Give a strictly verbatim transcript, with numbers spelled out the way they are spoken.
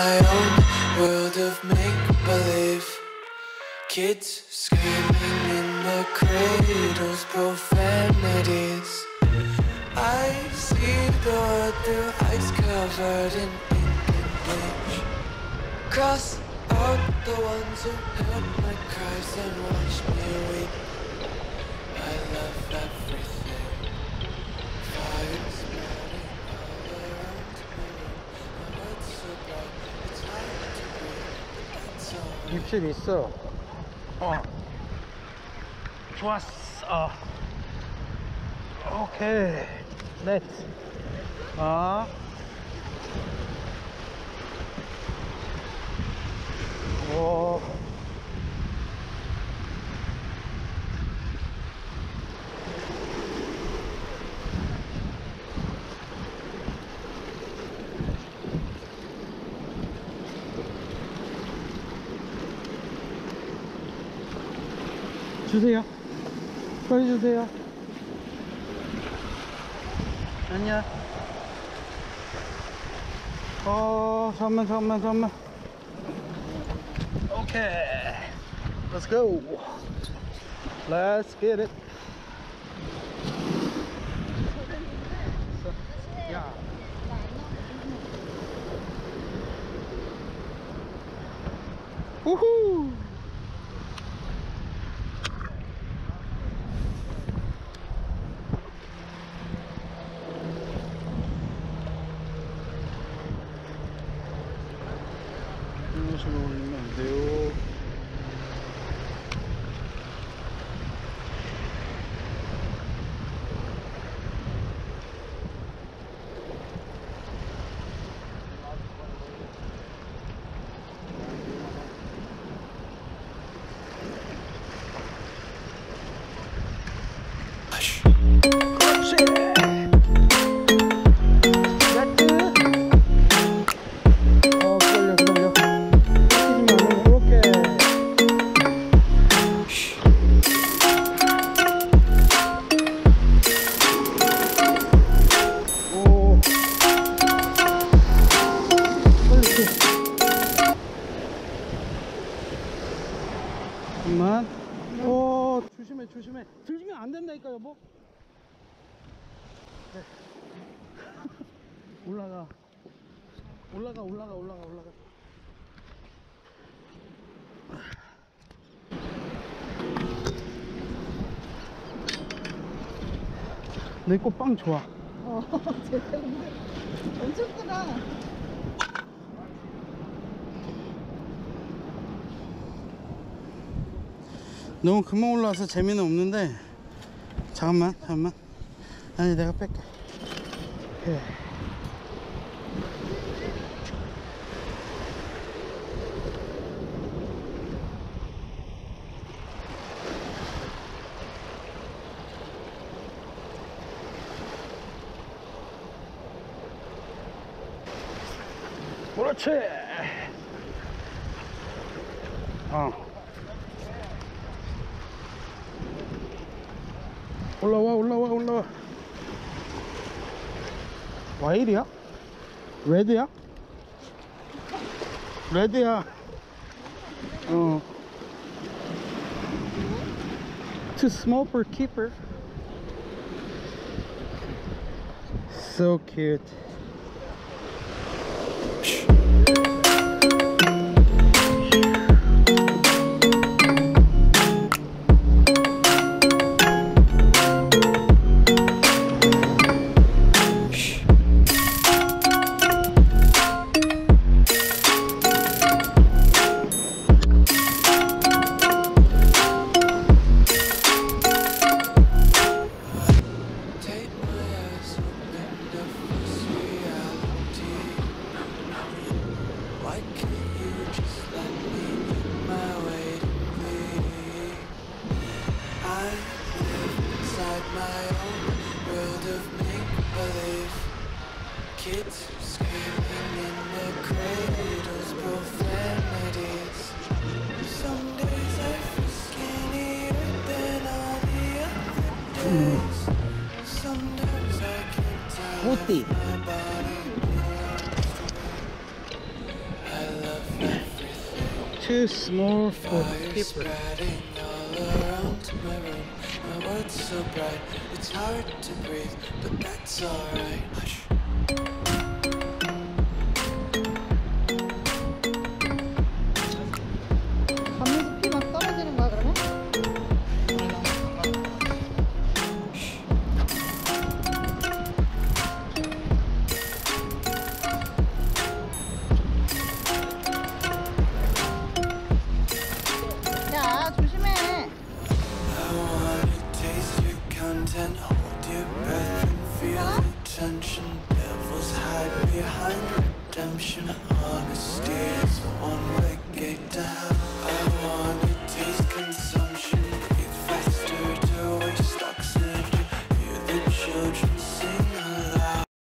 my own world of make-believe. Kids screaming in the cradles, profanities. I see the world through ice covered in ink and bleach. Cross out the ones who heard my cries and watched me weep. I love everything. Fire spreading all around me. My heart's so bright, it's hard to breathe, but that's alright. 입질 있어. 어. 좋았어. 오케이. 넷. 아. 오. 주세요. 빨리 주세요. 아니야. 어, 잠만, 잠만, 잠만. 오케이. Let's go. Let's get it. 야. 우후. 이런 식으로 올리면 안 돼요. 잠깐만. 오, 조심해, 조심해. 들리면 안 된다니까, 여보. 네. 올라가. 올라가, 올라가, 올라가, 올라가. 내 거 빵 좋아. 어, 제대로. 엄청 크다. 너무 금방 올라와서 재미는 없는데. 잠깐만, 잠깐만. 아니, 내가 뺄게. 예. 그렇지. 어. 올라와, 올라와, 올라와. 와일이야? 레드야? 레드야. 어. Too small for keeper. So cute. Kids screaming in the cradles, profanities. Some days I feel skinnier than all the other days. Sometimes I can't tell if my body belongs to me. I too small for Fire people. spreading all around my room. My world's so bright, it's hard to breathe, but that's alright. Hush.